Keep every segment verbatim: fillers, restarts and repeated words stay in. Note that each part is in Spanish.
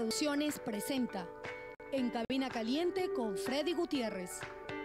Producciones presenta En Cabina Caliente con Freddy Gutiérrez.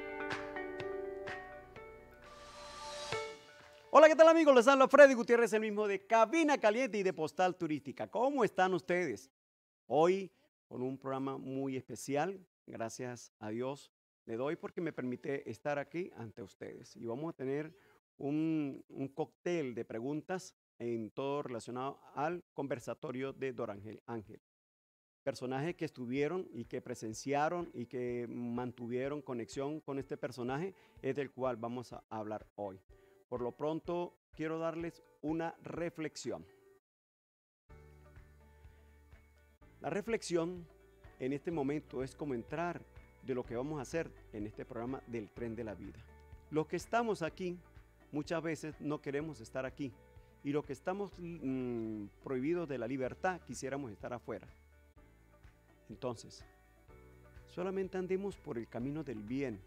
Hola, ¿qué tal amigos? Les habla Freddy Gutiérrez, el mismo de Cabina Caliente y de Postal Turística. ¿Cómo están ustedes? Hoy con un programa muy especial, gracias a Dios le doy porque me permite estar aquí ante ustedes. Y vamos a tener un, un cóctel de preguntas en todo relacionado al conversatorio de Dorangel Ángel. Personajes que estuvieron y que presenciaron y que mantuvieron conexión con este personaje es del cual vamos a hablar hoy. Por lo pronto, quiero darles una reflexión. La reflexión en este momento es como entrar de lo que vamos a hacer en este programa del Tren de la Vida. Los que estamos aquí, muchas veces no queremos estar aquí. Y los que estamos mmm, prohibidos de la libertad, quisiéramos estar afuera. Entonces, solamente andemos por el camino del bien.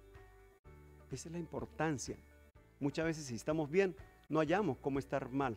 Esa es la importancia. Muchas veces si estamos bien, no hallamos cómo estar mal.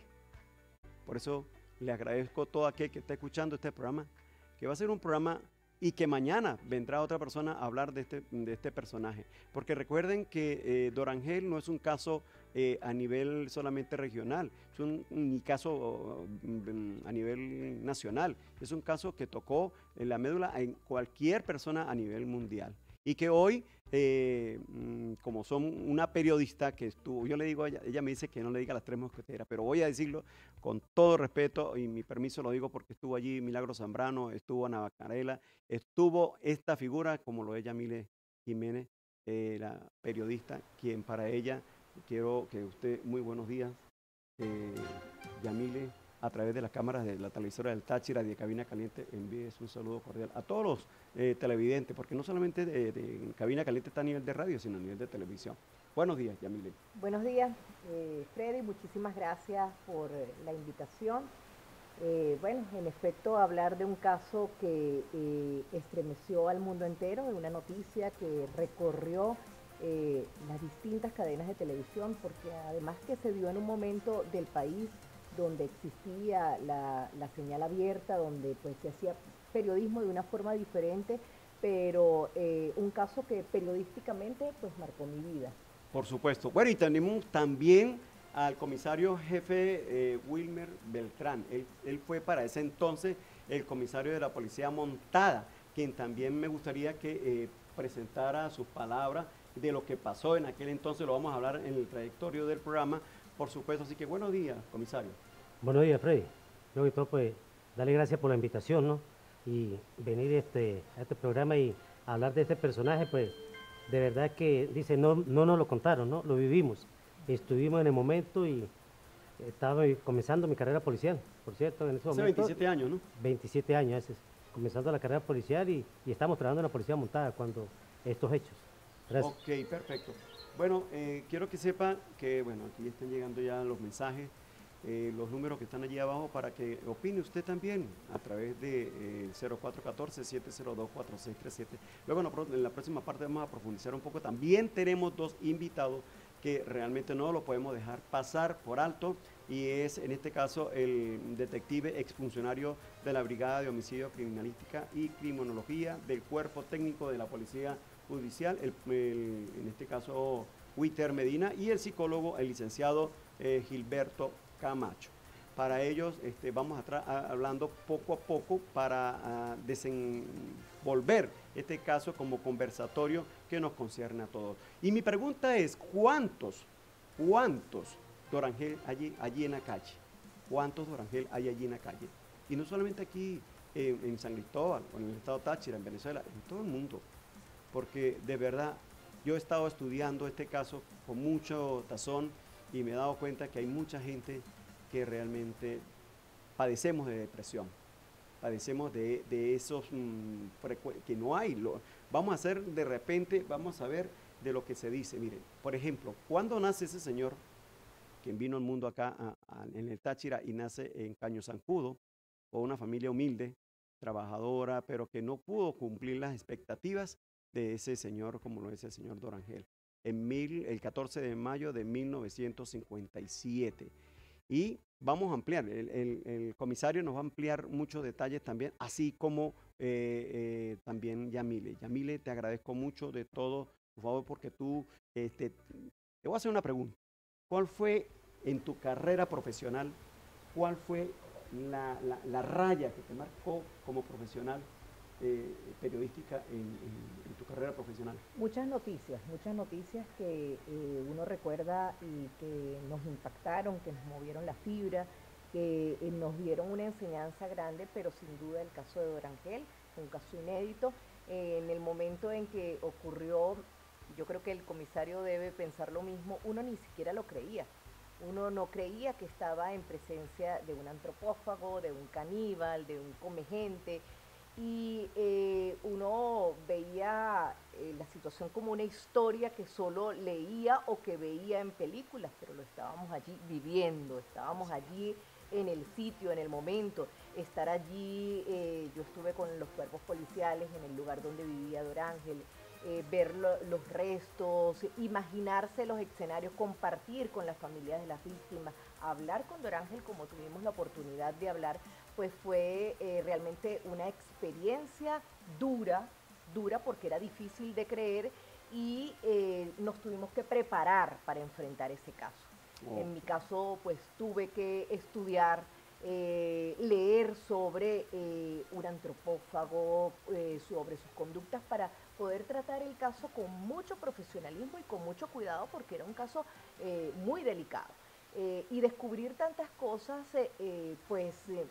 Por eso le agradezco a todo aquel que está escuchando este programa, que va a ser un programa y que mañana vendrá otra persona a hablar de este, de este personaje. Porque recuerden que eh, Dorangel no es un caso eh, a nivel solamente regional, es un, un caso um, a nivel nacional, es un caso que tocó en la médula en cualquier persona a nivel mundial. Y que hoy, eh, como son una periodista que estuvo, yo le digo a ella, ella me dice que no le diga las tres mosqueteras, pero voy a decirlo con todo respeto y mi permiso lo digo porque estuvo allí Milagro Zambrano, estuvo Ana Bacarela, estuvo esta figura como lo es Yamile Jiménez, eh, la periodista, quien para ella, quiero que usted, muy buenos días, eh, Yamile, a través de las cámaras de la televisora del Táchira y de Cabina Caliente, envíes un saludo cordial a todos los eh, televidentes, porque no solamente de, de Cabina Caliente está a nivel de radio, sino a nivel de televisión. Buenos días, Yamile. Buenos días, eh, Freddy, muchísimas gracias por eh, la invitación. Eh, bueno, en efecto, hablar de un caso que eh, estremeció al mundo entero, de una noticia que recorrió eh, las distintas cadenas de televisión, porque además que se dio en un momento del país donde existía la, la señal abierta, donde pues se hacía periodismo de una forma diferente, pero eh, un caso que periodísticamente pues marcó mi vida. Por supuesto. Bueno, y tenemos también al comisario jefe eh, Wilmer Beltrán. Él, él fue para ese entonces el comisario de la Policía Montada, quien también me gustaría que eh, presentara sus palabras de lo que pasó en aquel entonces. Lo vamos a hablar en el trayectorio del programa, por supuesto. Así que buenos días, comisario. Buenos días, Freddy. Luego de todo, pues, darle gracias por la invitación, ¿no? Y venir este, a este programa y hablar de este personaje, pues, de verdad que, dice, no, no nos lo contaron, ¿no? Lo vivimos. Estuvimos en el momento y estaba comenzando mi carrera policial, por cierto, en ese Hace momento. veintisiete años, ¿no? veintisiete años, ese, comenzando la carrera policial y, y estamos trabajando en la Policía Montada cuando estos hechos. Gracias. Ok, perfecto. Bueno, eh, quiero que sepa que, bueno, aquí están llegando ya los mensajes, eh, los números que están allí abajo para que opine usted también a través de eh, cero cuatro uno cuatro, siete cero dos, cuatro seis tres siete. Luego en la próxima parte vamos a profundizar un poco. También tenemos dos invitados que realmente no lo podemos dejar pasar por alto y es en este caso el detective exfuncionario de la Brigada de Homicidio Criminalística y Criminología del Cuerpo Técnico de la Policía Judicial, el, el, en este caso Witter Medina, y el psicólogo, el licenciado eh, Gilberto Camacho. Para ellos este, vamos a, a hablando poco a poco para uh, desenvolver este caso como conversatorio que nos concierne a todos. Y mi pregunta es, ¿cuántos, cuántos Dorangel hay allí en la calle? ¿Cuántos Dorangel hay allí en la calle? Y no solamente aquí eh, en San Cristóbal, o en el estado Táchira, en Venezuela, en todo el mundo. Porque de verdad yo he estado estudiando este caso con mucho tazón y me he dado cuenta que hay mucha gente que realmente padecemos de depresión, padecemos de, de esos mmm, que no hay. Lo, vamos a hacer de repente, vamos a ver de lo que se dice. Miren, por ejemplo, ¿cuándo nace ese señor quien vino al mundo acá a, a, en el Táchira y nace en Caño Zancudo, o una familia humilde, trabajadora, pero que no pudo cumplir las expectativas de ese señor, como lo es el señor Dorangel, en mil, el catorce de mayo de mil novecientos cincuenta y siete. y vamos a ampliar, el, el, el comisario nos va a ampliar muchos detalles también, así como eh, eh, también Yamile. Yamile, te agradezco mucho de todo, por favor, porque tú, este, te voy a hacer una pregunta. ¿Cuál fue en tu carrera profesional, cuál fue la, la, la raya que te marcó como profesional eh, periodística en, en, en tu carrera profesional? Muchas noticias, muchas noticias que eh, uno recuerda y que nos impactaron, que nos movieron la fibra, que eh, nos dieron una enseñanza grande, pero sin duda el caso de Dorangel, un caso inédito. Eh, en el momento en que ocurrió, yo creo que el comisario debe pensar lo mismo, uno ni siquiera lo creía. Uno no creía que estaba en presencia de un antropófago, de un caníbal, de un comegente, y eh, uno veía eh, la situación como una historia que solo leía o que veía en películas, pero lo estábamos allí viviendo, estábamos allí en el sitio, en el momento, estar allí, eh, yo estuve con los cuerpos policiales en el lugar donde vivía Dorángel, eh, ver lo, los restos, imaginarse los escenarios, compartir con las familias de las víctimas, hablar con Dorángel como tuvimos la oportunidad de hablar, pues fue eh, realmente una experiencia dura, dura porque era difícil de creer y eh, nos tuvimos que preparar para enfrentar ese caso. Oh. En mi caso, pues tuve que estudiar, eh, leer sobre eh, un antropófago, eh, sobre sus conductas para poder tratar el caso con mucho profesionalismo y con mucho cuidado porque era un caso eh, muy delicado. Eh, y descubrir tantas cosas, eh, eh, pues eh,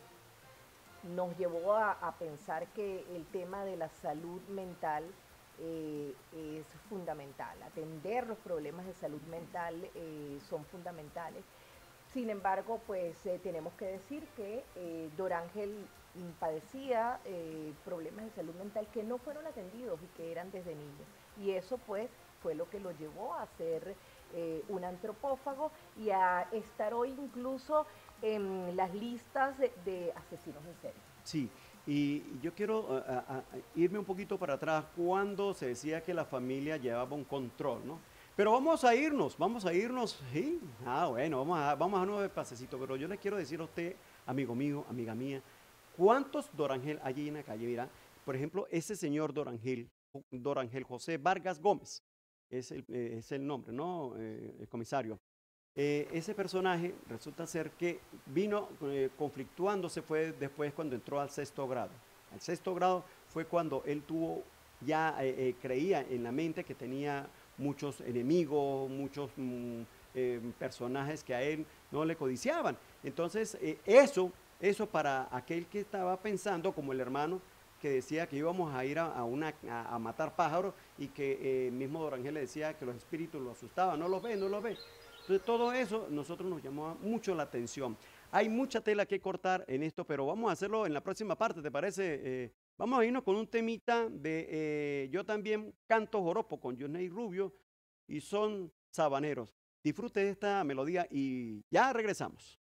nos llevó a, a pensar que el tema de la salud mental eh, es fundamental. Atender los problemas de salud mental eh, son fundamentales. Sin embargo, pues eh, tenemos que decir que eh, Dorángel padecía eh, problemas de salud mental que no fueron atendidos y que eran desde niño. Y eso pues fue lo que lo llevó a ser eh, un antropófago y a estar hoy incluso en las listas de, de asesinos en serie. Sí, y yo quiero uh, uh, uh, irme un poquito para atrás cuando se decía que la familia llevaba un control, ¿no? Pero vamos a irnos, vamos a irnos, ¿sí? Ah, bueno, vamos a, vamos a darnos de pasecito, pero yo le quiero decir a usted, amigo mío, amiga mía, ¿cuántos Dorangel hay en la calle? Mira, por ejemplo, ese señor Dorangel, Dorangel José Vargas Gómez, es el, eh, es el nombre, ¿no? Eh, el comisario. Eh, ese personaje resulta ser que vino eh, conflictuándose fue después cuando entró al sexto grado. Al sexto grado fue cuando él tuvo, ya eh, eh, creía en la mente que tenía muchos enemigos, muchos mm, eh, personajes que a él no le codiciaban. Entonces, eh, eso, eso para aquel que estaba pensando, como el hermano que decía que íbamos a ir a, a, una, a, a matar pájaros y que eh, mismo Dorangel le decía que los espíritus lo asustaban, no los ve, no los ve. Entonces, todo eso nosotros nos llamó mucho la atención. Hay mucha tela que cortar en esto, pero vamos a hacerlo en la próxima parte, ¿te parece? Eh, vamos a irnos con un temita de eh, Yo también canto joropo con Johnny Rubio y son sabaneros. Disfrute de esta melodía y ya regresamos.